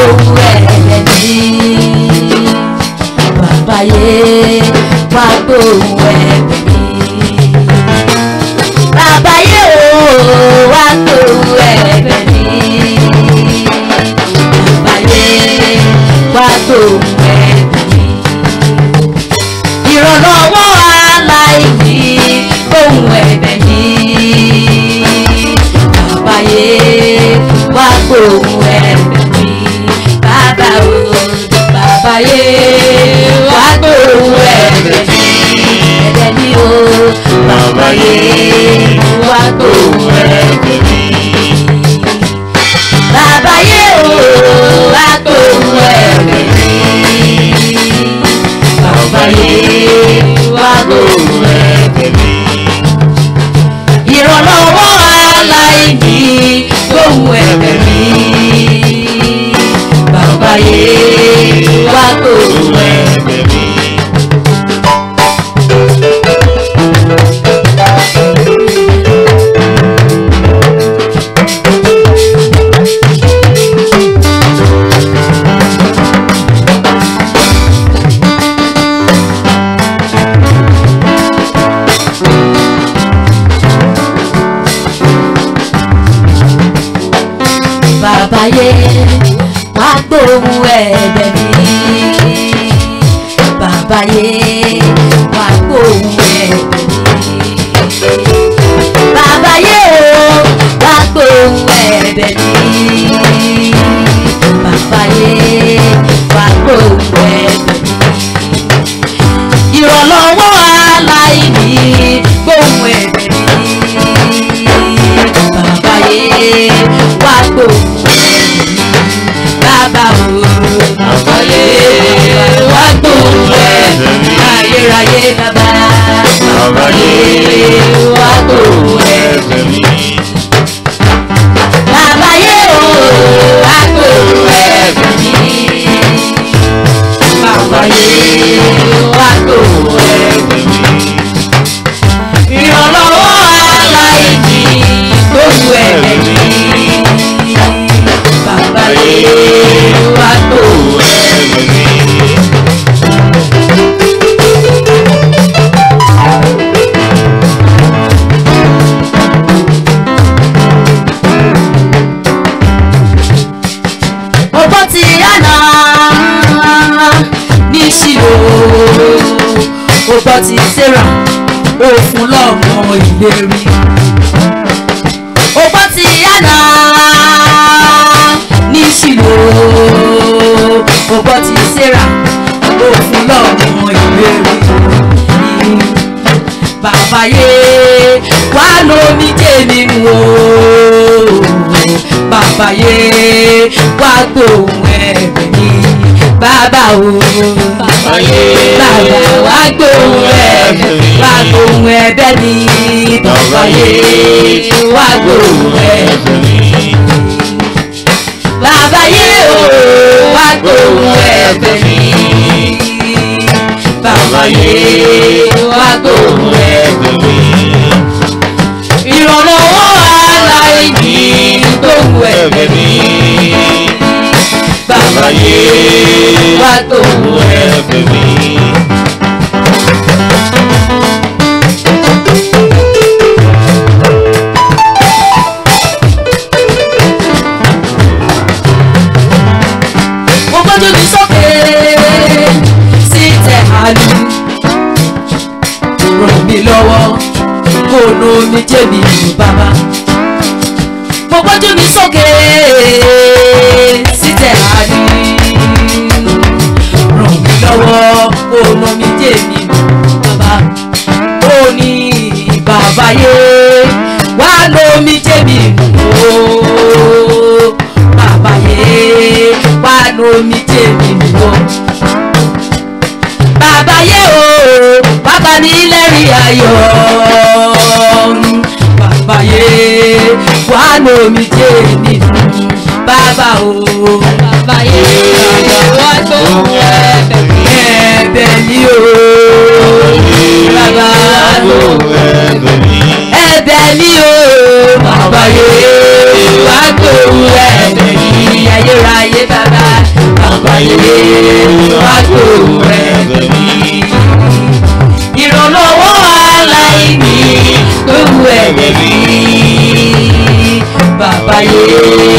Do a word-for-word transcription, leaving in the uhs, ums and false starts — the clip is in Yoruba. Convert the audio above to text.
gbóhùn ẹ̀bẹ̀ mi. Bàbá yé wá gbóhùn ẹ̀bẹ̀ mi. Bàbá yé o wá gbóhùn ẹ̀bẹ̀ mi. Bàbá yé wá gbóhùn ẹ̀bẹ̀ mi. Ìrànlọ́wọ́ aláìní gbóhùn ẹ̀bẹ̀ mi. Bàbá yé wá gbóhùn ẹ̀bẹ̀ mi. Bàbá o bàbá yé wá gbóhùn ẹ̀bẹ̀ mi. Ẹ̀bẹ̀ mi o bàbá yé wá gbóhùn ẹ̀bẹ̀ mi. Bàbá yé o wá gbóhùn ẹ̀bẹ̀ mi. Bàbá yé wá gbóhùn ẹ̀bẹ̀ mi. Ìrànlọ́wọ́ aláìní gbóhùn ẹ̀bẹ̀ mi. Bàbá yé wá gbóhùn ẹ̀bẹ̀ mi. Bàbá yé wá gbóhùn ẹ̀bẹ̀ mi. Bàbá yé wá gbóhùn ẹ̀bẹ̀ mi. Bàbá yé o wá gbóhùn ẹ̀bẹ̀ mi. Bàbá yé wá gbóhùn ẹ̀bẹ̀ mi. Ìrànlọ́wọ́ aláìní gbóhùn ẹ̀bẹ̀ mi. Bàbá yé wá gbóhùn bàbá o bàbá yé wá gbóhùn ẹ̀bẹ̀ mi. Ayérayé bàbá bàbá yé wá gbóhùn ẹ̀bẹ̀ mi. Bàbá yé o wá gbóhùn ẹ̀bẹ̀ mi. Bàbá yé wá gbóhùn ẹ̀bẹ̀ mi. Ìrànlọ́wọ́ aláìní gbóhùn ẹ̀bẹ̀ mi. Bàbá yé wá gbóhùn ẹ̀bẹ̀ mi. Ọgbọ́n ti yànnà ní Ṣílò, ọgbọ́n ti Sẹ́rà ó fún lọ́mọ ìlérí. Ọgbọ́n ti yànnà ní Ṣílò, ọgbọ́n ti Sẹ́rà ó fún lọ́mọ ìlérí. Bàbá yé wá lómi jẹ́ nínú o. Bàbá yé wá gbóhùn ẹ̀bẹ̀ mi. Bàbá o bàbá yé bàbá wá gbóhùn ẹ̀bẹ̀ mi. Wá gbóhùn ẹ̀bẹ̀ mi. Bàbá yé wá gbóhùn ẹ̀bẹ̀ mi. Bàbá yé o wá gbóhùn ẹ̀bẹ̀ mi. Bàbá yé wá gbóhùn ẹ̀bẹ̀ mi. Ìrànlọ́wọ́ aláìní gbóhùn ẹ̀bẹ̀ mi. Bàbá yé wá gbóhùn ẹ̀bẹ̀ mi. Mo gbójú mi sókè sí tẹ̀ àlù. Ràn mí lọ́wọ́ kó nu mi jẹ́ mi nù bàbá. Mo gbójú mi sókè sí tẹ̀ àlù. Ràn mí lọ́wọ́ kó nu mi jẹ́ mi nù bàbá. Ó ní bàbá yé wá nu mi jẹ́ mi nù o. Bàbá yé wá nu mi jẹ́ mi nù o. Bàbá yé o bàbá mi lẹ́rìí ayọ̀. Bàbá yé wá nu mi jẹ́ mi nù bàbá o. Bàbá yé wá gbóhùn ẹ̀bẹ̀ mi. Ẹ̀bẹ̀ mi o. Bàbá wá gbóhùn ẹ̀bẹ̀ mi. Ẹ̀bẹ̀ mi o. Bàbá yé wá gbóhùn ẹ̀bẹ̀ mi. Ayérayé bàbá. bàbá yé.